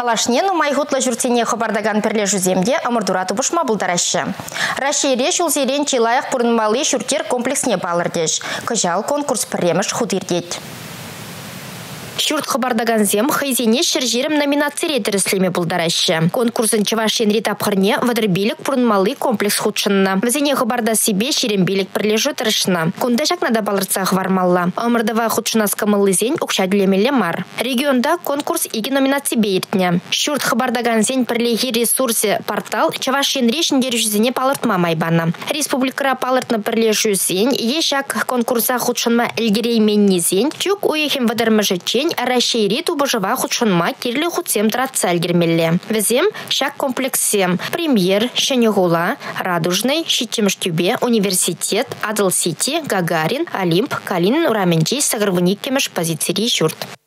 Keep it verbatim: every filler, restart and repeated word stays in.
Калашне нумай хутла жүртене хабардаган перле жүземде амырдурату бушма булдарашы. Рашире шулзерен чилаях пурнмалы шүртер комплексне балырдеш. Кажал конкурс премеш худирдет. Шурт хабардаган зем хайзене шержерем номинация тереслеме булдарашы. Конкурсын чавашен ретапхарне вадырбилик пурнмалы комплекс худшынна. Вазене хабарда себе шерембилик прилежу тырышна. Кундашак нада балырцах вармалла. Амырдава худшына скамылы зень укшадлемеле мар. Регионда конкурс иги номинация бейртне. Шурт хабардаган зень прилеги ресурсе портал чавашен решен дерюзене палыртма майбана. Республикара палыртна прилежу зень ешак конкурса худшынма эльгерей менни зень чук уехим вадырмажечень Рашири тубажава худшынма кирлі худсем трацаль гермелле. Везем шак комплексем. Премьер, Шенегула, Радужный, Щитимштюбе, Университет, Адл-Сити, Гагарин, Олимп, Калинин, Ураменчи, Сагарвуник, Кемеш, позиции Шурт.